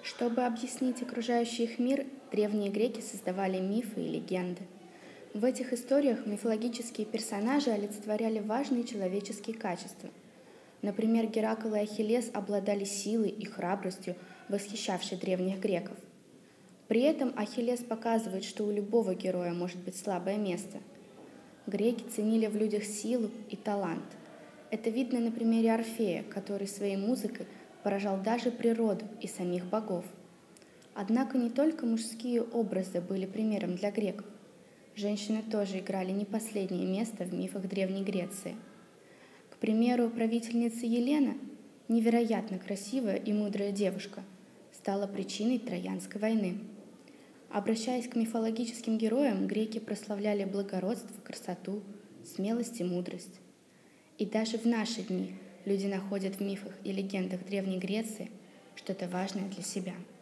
Чтобы объяснить окружающий их мир, древние греки создавали мифы и легенды. В этих историях мифологические персонажи олицетворяли важные человеческие качества. Например, Геракл и Ахиллес обладали силой и храбростью, восхищавшей древних греков. При этом Ахиллес показывает, что у любого героя может быть слабое место. Греки ценили в людях силу и талант. Это видно на примере Орфея, который своей музыкой поражал даже природу и самих богов. Однако не только мужские образы были примером для греков. Женщины тоже играли не последнее место в мифах Древней Греции. К примеру, правительница Елена, невероятно красивая и мудрая девушка, стала причиной Троянской войны. Обращаясь к мифологическим героям, греки прославляли благородство, красоту, смелость и мудрость. И даже в наши дни люди находят в мифах и легендах Древней Греции что-то важное для себя.